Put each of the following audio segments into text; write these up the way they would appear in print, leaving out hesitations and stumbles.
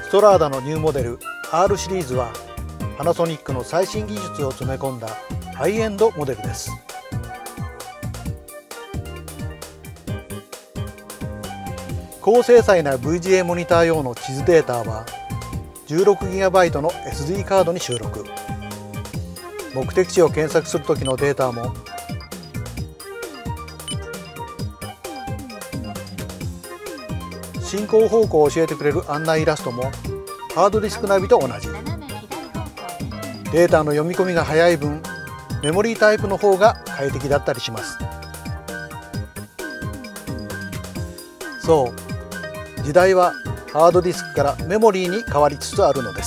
ストラーダのニューモデル R シリーズはパナソニックの最新技術を詰め込んだハイエンドモデルです。高精細な VGA モニター用の地図データは 16GB の SD カードに収録。目的地を検索する時のデータも進行方向を教えてくれる案内イラストもハードディスクナビと同じ。データの読み込みが早い分メモリータイプの方が快適だったりします。そう、時代はハードディスクからメモリーに変わりつつあるのです。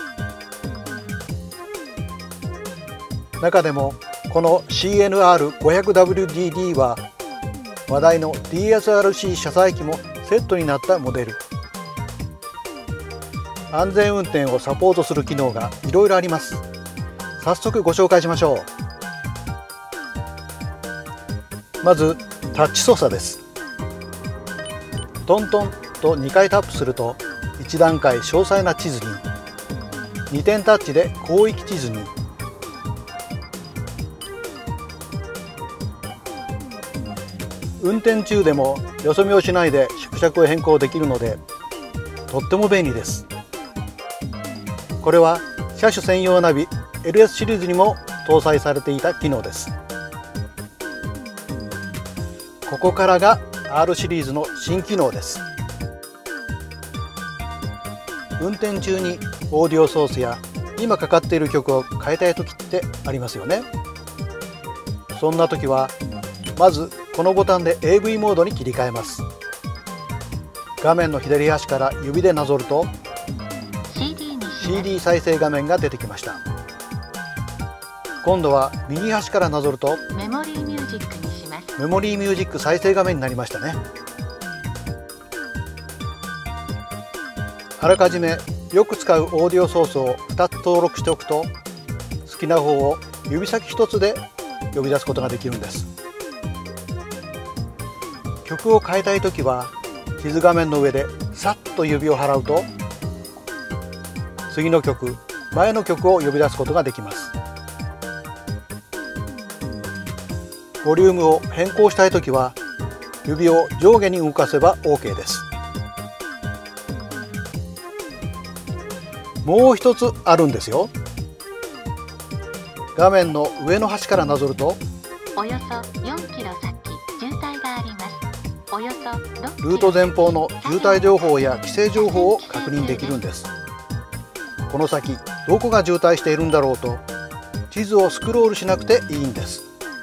中でもこの CNR500WDD は話題の DSRC 車載機もセットになったモデル。安全運転をサポートする機能がいろいろあります。早速ご紹介しましょう。まずタッチ操作です。トントンと2回タップすると1段階詳細な地図に、2点タッチで広域地図に、運転中でもよそ見をしないで縮尺を変更できるのでとっても便利です。これは車種専用ナビ LS シリーズにも搭載されていた機能です。ここからが R シリーズの新機能です。運転中にオーディオソースや今かかっている曲を変えたい時ってありますよね。そんな時はまずこのボタンで AV モードに切り替えます。画面の左端から指でなぞると CD 再生画面が出てきました。今度は右端からなぞるとメモリーミュージックにします。メモリーミュージック再生画面になりましたね。あらかじめよく使うオーディオソースを2つ登録しておくと好きな方を指先1つで呼び出すことができるんです。曲を変えたいときは地図画面の上でさっと指を払うと次の曲、前の曲を呼び出すことができます。ボリュームを変更したいときは指を上下に動かせば OK です。もう一つあるんですよ。画面の上の端からなぞるとおよそ4キロ先渋滞があります。およそルート前方の渋滞情報や規制情報を確認できるんです。この先どこが渋滞しているんだろうと地図をスクロールしなくていいんです。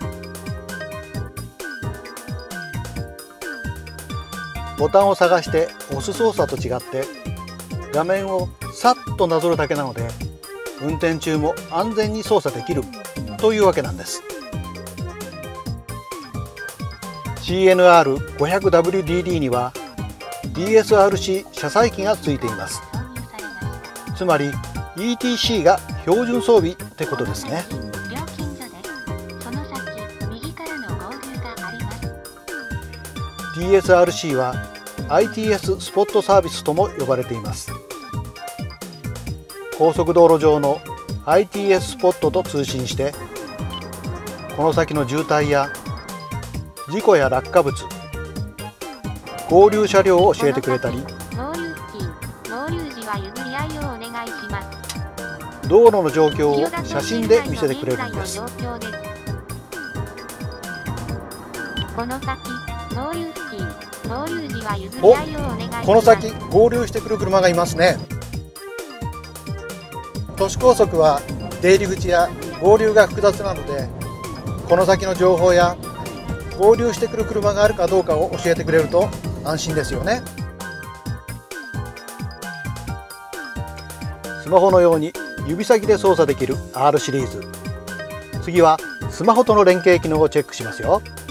ボタンを探して押す操作と違って画面をさっとなぞるだけなので運転中も安全に操作できるというわけなんです。CNR500WDD には DSRC 車載機がついています。つまり ETC が標準装備ってことですね。 料金所です。その先右からの合流があります。 DSRC は ITS スポットサービスとも呼ばれています。高速道路上の ITS スポットと通信してこの先の渋滞や事故や落下物、合流車両を教えてくれたり、 合流付近、合流時は譲り合いをお願いします。 道路の状況を写真で見せてくれるんです。 この先、合流付近、合流時は譲り合いをお願いします。 この先、合流してくる車がいますね。都市高速は出入り口や合流が複雑なので、この先の情報や合流してくる車があるかどうかを教えてくれると安心ですよね。スマホのように指先で操作できる R シリーズ。次はスマホとの連携機能をチェックしますよ。